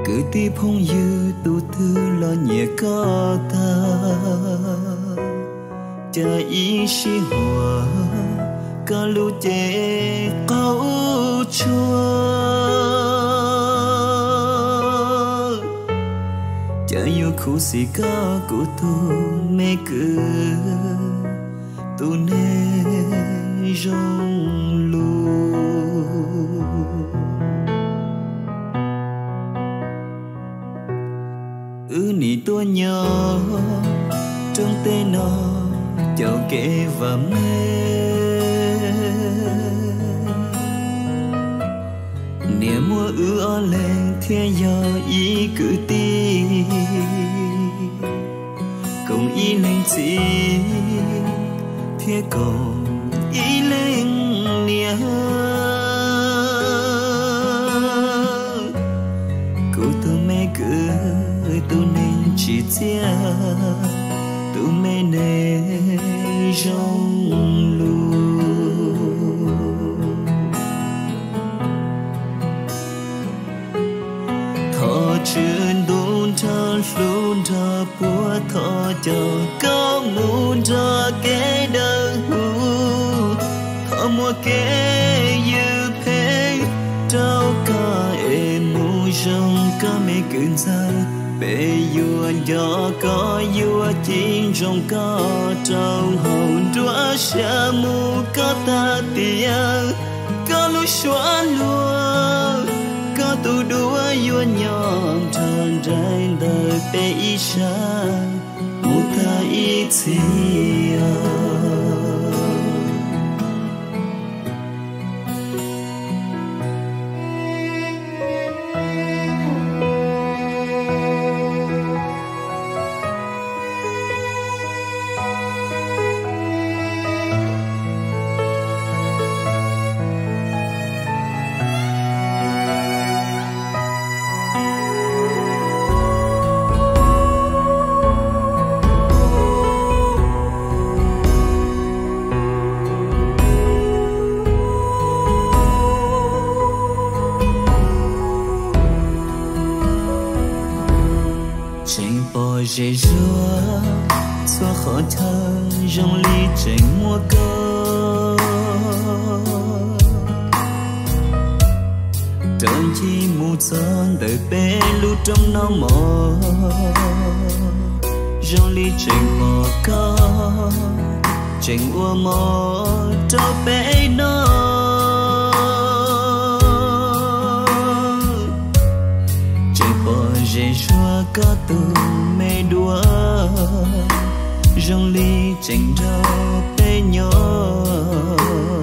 cứ tiếp phong dư tu tư lo nhẹ có ta cha ý si hòa ca lu chê câu chua cha yêu khu si ca của tu mê cứ tu nê rong lu nị tua nhỏ trong tên nó chào kể và mê niềm mùa ưa lên thiên do ý cử ti cùng ý lên chỉ thiên cùng ý lên nia cụ tôi mê cứ tu nên chỉ chia tu mê nê rong lu thọ chuyện đun thơ luôn thơ búa thọ chờ có muốn cho kế đơn hú thọ mua kế như thế trao cả em mu rong cả mê cơn xa bề vua gió có vua chiến trong có trong hồn đua xa mu có ta tia có lúc xóa lúa có tu đua vua nhọn tròn trái đời bề ý xa mu ta ý chia dễ dúa xóa khó thân trong ly trình mua cơ trơn chi mù sơn đời bê lưu trong nó mò trong ly trình mò cơ trình ua mò cho bê nó trình bò dễ dúa có tu mê đua trong ly trình rau bê nhỏ